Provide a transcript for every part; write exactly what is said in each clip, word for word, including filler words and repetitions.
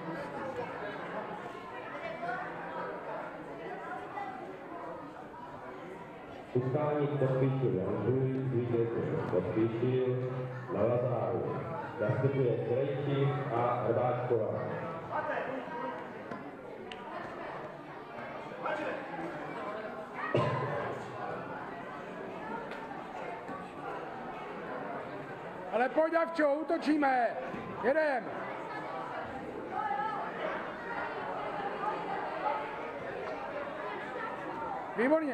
Utkání podpíšil Janžuj, vítězně podpíšil na Lazáru. Nastupuje Krejčík a Hrváčková. Ale pojď, Avčo, útočíme! Jedem! Výborně!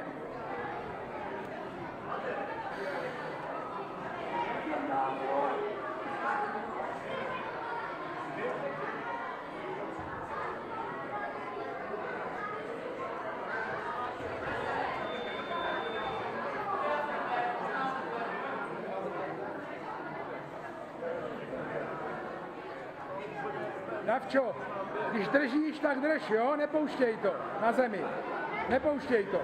Davčo, když držíš, tak drž, jo? Nepouštěj to na zemi. Nepouštěj to.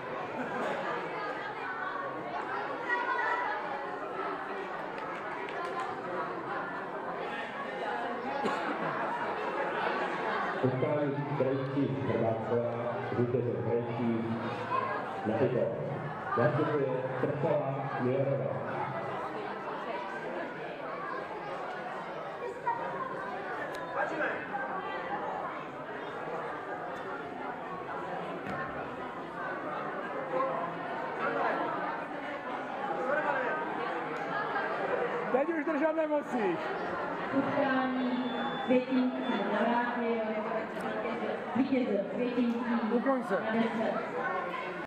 Utkání Krejčík Hrváčková, vítězně Krejčík na tyto. Nastupuje Trpková Millerová. Teď už držet nemusíš. Utkání Květinský navrátil, vítězil Květinský Ukoň se. na deset.